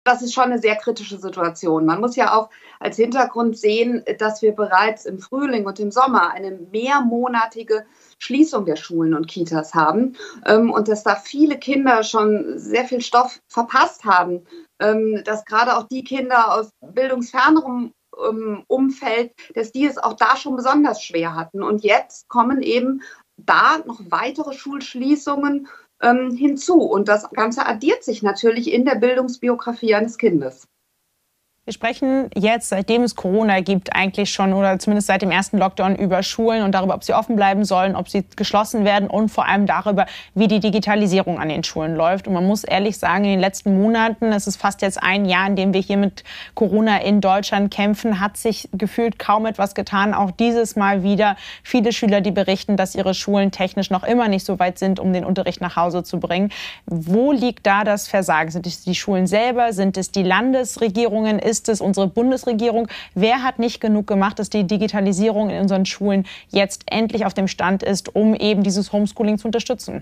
das ist schon eine sehr kritische Situation. Man muss ja auch als Hintergrund sehen, dass wir bereits im Frühling und im Sommer eine mehrmonatige Schließung der Schulen und Kitas haben und dass da viele Kinder schon sehr viel Stoff verpasst haben, dass gerade auch die Kinder aus bildungsfernerem Umfeld, dass die es auch da schon besonders schwer hatten. Und jetzt kommen eben da noch weitere Schulschließungen hinzu. Und das Ganze addiert sich natürlich in der Bildungsbiografie eines Kindes. Wir sprechen jetzt, seitdem es Corona gibt, eigentlich schon oder zumindest seit dem ersten Lockdown über Schulen und darüber, ob sie offen bleiben sollen, ob sie geschlossen werden und vor allem darüber, wie die Digitalisierung an den Schulen läuft. Und man muss ehrlich sagen, in den letzten Monaten, es ist fast jetzt ein Jahr, in dem wir hier mit Corona in Deutschland kämpfen, hat sich gefühlt kaum etwas getan. Auch dieses Mal wieder viele Schüler, die berichten, dass ihre Schulen technisch noch immer nicht so weit sind, um den Unterricht nach Hause zu bringen. Wo liegt da das Versagen? Sind es die Schulen selber? Sind es die Landesregierungen? Ist es unsere Bundesregierung? Wer hat nicht genug gemacht, dass die Digitalisierung in unseren Schulen jetzt endlich auf dem Stand ist, um eben dieses Homeschooling zu unterstützen?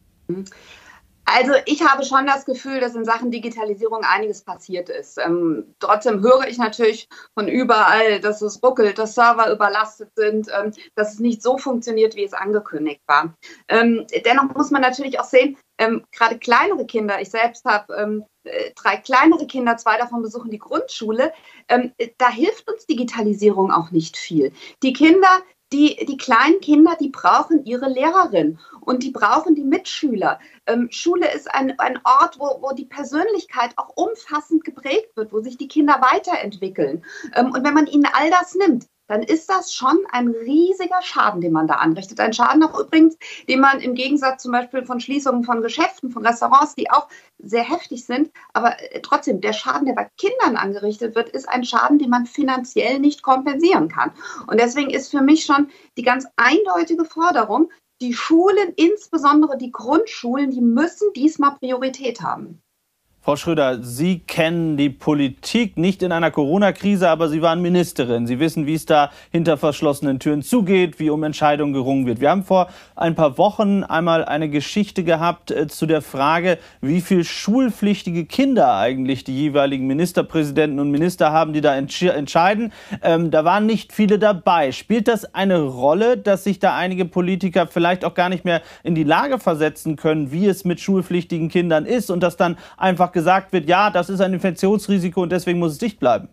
Also ich habe schon das Gefühl, dass in Sachen Digitalisierung einiges passiert ist. Trotzdem höre ich natürlich von überall, dass es ruckelt, dass Server überlastet sind, dass es nicht so funktioniert, wie es angekündigt war. Dennoch muss man natürlich auch sehen, gerade kleinere Kinder, ich selbst habe 3 kleinere Kinder, 2 davon besuchen die Grundschule, da hilft uns Digitalisierung auch nicht viel. Die kleinen Kinder, die brauchen ihre Lehrerin und die brauchen die Mitschüler. Schule ist ein Ort, wo die Persönlichkeit auch umfassend geprägt wird, wo sich die Kinder weiterentwickeln. Und wenn man ihnen all das nimmt, dann ist das schon ein riesiger Schaden, den man da anrichtet. Ein Schaden auch übrigens, den man im Gegensatz zum Beispiel von Schließungen von Geschäften, von Restaurants, die auch sehr heftig sind, aber trotzdem, der Schaden, der bei Kindern angerichtet wird, ist ein Schaden, den man finanziell nicht kompensieren kann. Und deswegen ist für mich schon die ganz eindeutige Forderung, die Schulen, insbesondere die Grundschulen, die müssen diesmal Priorität haben. Frau Schröder, Sie kennen die Politik nicht in einer Corona-Krise, aber Sie waren Ministerin. Sie wissen, wie es da hinter verschlossenen Türen zugeht, wie um Entscheidungen gerungen wird. Wir haben vor ein paar Wochen einmal eine Geschichte gehabt zu der Frage, wie viel schulpflichtige Kinder eigentlich die jeweiligen Ministerpräsidenten und Minister haben, die da entscheiden. Da waren nicht viele dabei. Spielt das eine Rolle, dass sich da einige Politiker vielleicht auch gar nicht mehr in die Lage versetzen können, wie es mit schulpflichtigen Kindern ist und dass dann einfach gesagt wird, ja, das ist ein Infektionsrisiko und deswegen muss es dicht bleiben?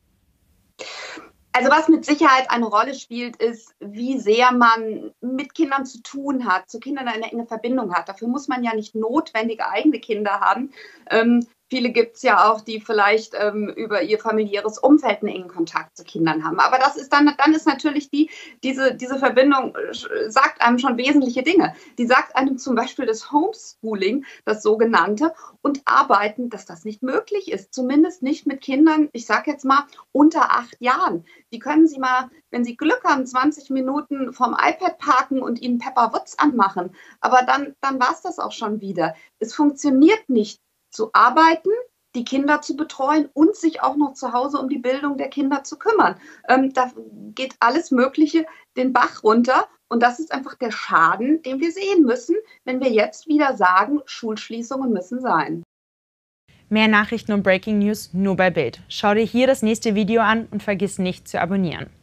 Also was mit Sicherheit eine Rolle spielt, ist, wie sehr man mit Kindern zu tun hat, zu Kindern eine enge Verbindung hat. Dafür muss man ja nicht notwendige eigene Kinder haben. Viele gibt es ja auch, die vielleicht über ihr familiäres Umfeld einen engen Kontakt zu Kindern haben. Aber das ist dann ist natürlich diese Verbindung sagt einem schon wesentliche Dinge. Die sagt einem zum Beispiel das Homeschooling, das sogenannte, und Arbeiten, dass das nicht möglich ist. Zumindest nicht mit Kindern, ich sage jetzt mal, unter 8 Jahren. Die können Sie mal, wenn Sie Glück haben, 20 Minuten vom iPad parken und ihnen Pepper Woods anmachen. Aber dann war es das auch schon wieder. Es funktioniert nicht, zu arbeiten, die Kinder zu betreuen und sich auch noch zu Hause um die Bildung der Kinder zu kümmern. Da geht alles Mögliche den Bach runter. Und das ist einfach der Schaden, den wir sehen müssen, wenn wir jetzt wieder sagen, Schulschließungen müssen sein. Mehr Nachrichten und Breaking News nur bei Bild. Schau dir hier das nächste Video an und vergiss nicht zu abonnieren.